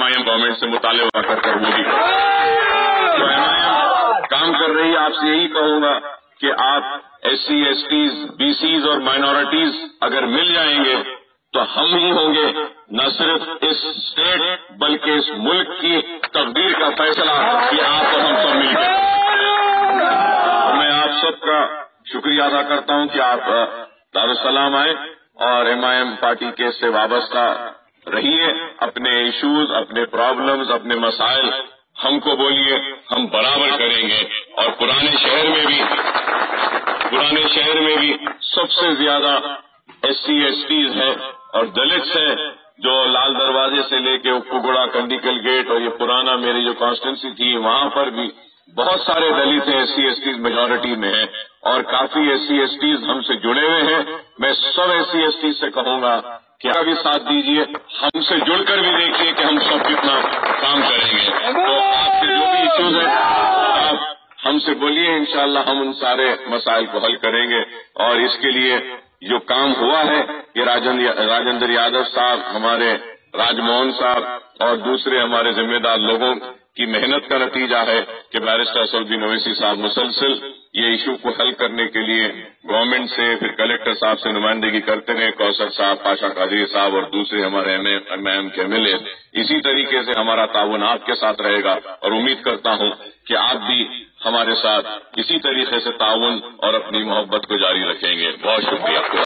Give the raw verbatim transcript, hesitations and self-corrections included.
I am government سے مطالبہ کر کر وہ بھی تو ایم آئی ایم کام کر رہی ہے. آپ سے یہی کہوں گا کہ آپ SC STs BCs اور مائنورٹیز اگر مل جائیں گے تو ہم ہی ہوں گے نہ صرف اس اسٹیٹ بلکہ اس ملک کی تقدیر کا فیصلہ کہ آپ اور ہم سب مل کے. میں آپ سب کا شکریہ ادا کرتا ہوں کہ آپ دارالسلام آئے اور ایم آئی ایم پارٹی کے سے وابستہ رہیے. اپنے ایشوز، اپنے پرابلمز، اپنے مسائل ہم کو بولیے، ہم برابر کریں گے. اور پرانے شہر میں بھی پرانے شہر میں بھی سب سے زیادہ ایس سی ایس ٹیز ہیں اور دلتس ہیں، جو لال دروازے سے لے کے اپوگڑا، کنڈیکل گیٹ اور یہ پرانا میری جو کانسٹیٹنسی تھی وہاں پر بھی بہت سارے دلت ہیں. SC STs majority میں ہیں اور کافی ایس سی ایس ٹیز ہم سے جڑے ہوئے ہیں. میں سب ایس سی ایس ٹیز سے کہوں گا کہ آپ بھی ساتھ دیجیے، ہم سے جڑ کر بھی دیکھیے کہ ہم سب کتنا کام کریں گے. تو آپ کے جو بھی ایشوز ہیں آپ ہم سے بولیے، انشاءاللہ ہم ان سارے مسائل کو حل کریں گے. اور اس کے لیے جو کام ہوا ہے یہ راجندر یادو صاحب، ہمارے راج موہن صاحب اور دوسرے ہمارے ذمہ دار لوگوں کی محنت کا نتیجہ ہے کہ بیرسٹر اسدالدین اویسی صاحب مسلسل یہ ایشو کو حل کرنے کے لیے گورنمنٹ سے، پھر کلکٹر صاحب سے نمائندگی کرتے رہے، کوثر صاحب، پاشا قادری صاحب اور دوسرے ہمارے M M K M L A. اسی طریقے سے ہمارا تعاون آپ کے ساتھ رہے گا اور امید کرتا ہوں کہ آپ بھی ہمارے ساتھ اسی طریقے سے تعاون اور اپنی محبت کو جاری رکھیں گے. بہت شکریہ.